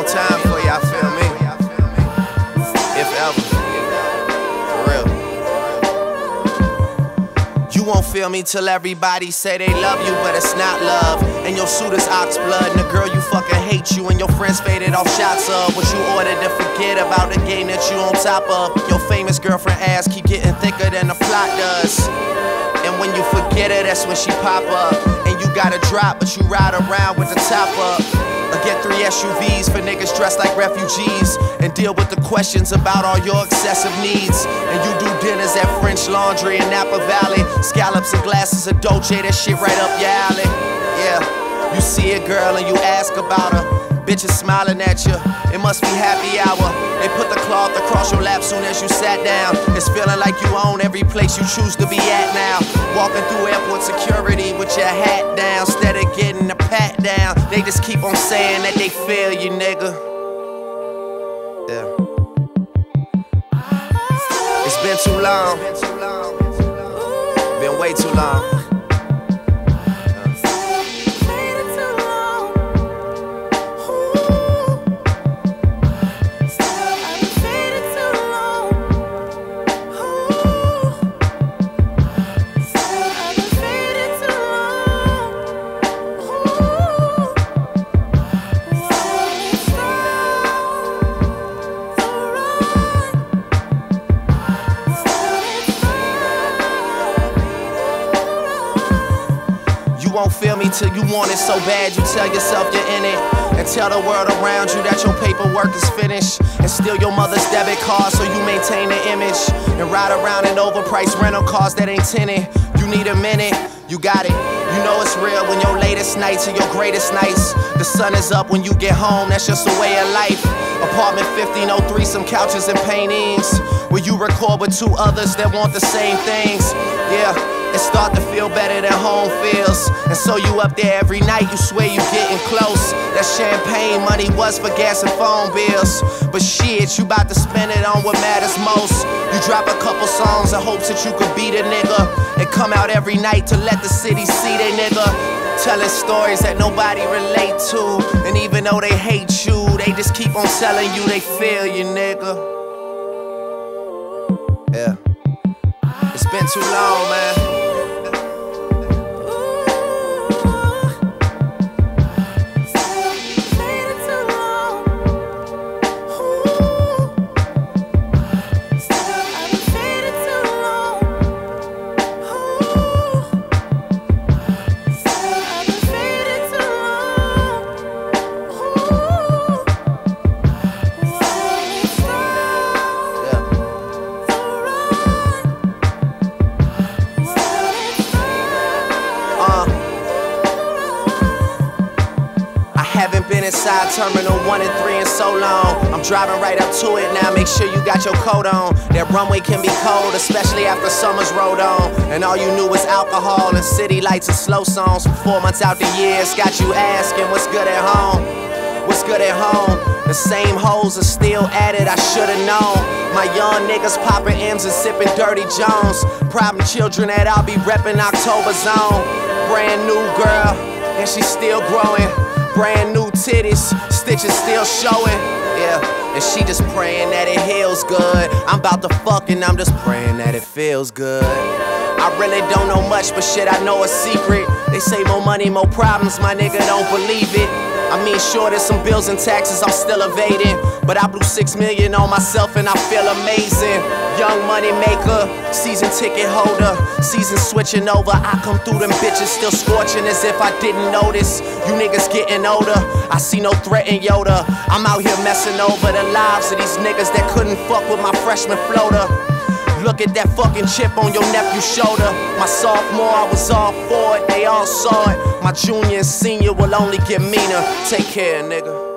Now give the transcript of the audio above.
long time for y'all, feel me? If ever. For real. You won't feel me till everybody say they love you, but it's not love. And your suit is ox blood, and the girl you fucking hate you, and your friends faded off shots of what you ordered to forget about the game that you on top of. Your famous girlfriend ass keep getting thicker than the plot does. And when you forget her, that's when she pop up. And you gotta drop, but you ride around with the top up. Or get 3 SUVs for niggas dressed like refugees, and deal with the questions about all your excessive needs. And you do dinners at French Laundry in Napa Valley. Scallops and glasses of Dolce, that shit right up your alley. Yeah, you see a girl and you ask about her. Bitches smiling at you, it must be happy hour. They put the cloth across your lap soon as you sat down. It's feeling like you own every place you choose to be at now. Walking through airport security with your hat down, instead of getting a pat down. They just keep on saying that they feel you, nigga. Yeah. It's been too long. Been way too long. You won't feel me till you want it so bad you tell yourself you're in it, and tell the world around you that your paperwork is finished, and steal your mother's debit card so you maintain the image, and ride around in overpriced rental cars that ain't tinted. You need a minute, you got it. You know it's real when your latest nights are your greatest nights. The sun is up when you get home, that's just a way of life. Apartment 1503, some couches and paintings, where you record with 2 others that want the same things. Yeah, it start to feel better than home feels. And so you up there every night, you swear you getting close. That champagne money was for gas and phone bills, but shit, you about to spend it on what matters most. You drop a couple songs in hopes that you could be the nigga, and come out every night to let the city see they nigga. Telling stories that nobody relate to, and even though they hate you, they just keep on telling you they feel you, nigga. Yeah. It's been too long, man. Haven't been inside Terminal 1 and 3 in so long. I'm driving right up to it now, make sure you got your coat on. That runway can be cold, especially after summer's rolled on. And all you knew was alcohol and city lights and slow songs. For 4 months out the year, it's got you asking what's good at home. What's good at home? The same hoes are still at it, I should've known. My young niggas popping M's and sipping Dirty Jones. Problem children that I'll be reppin' October Zone. Brand new girl, and she's still growing. Brand new titties, stitches still showing. Yeah, and she just praying that it heals good. I'm about to fuck and I'm just praying that it feels good. I really don't know much, but shit, I know a secret. They say more money, more problems, my nigga don't believe it. I mean, sure, there's some bills and taxes I'm still evading, but I blew $6 million on myself and I feel amazing. Young money maker, season ticket holder, season switching over. I come through them bitches still scorching as if I didn't notice. You niggas getting older, I see no threat in Yoda. I'm out here messing over the lives of these niggas that couldn't fuck with my freshman floater. Look at that fucking chip on your nephew's shoulder. My sophomore, I was all for it, they all saw it. My junior and senior will only get meaner. Take care, nigga.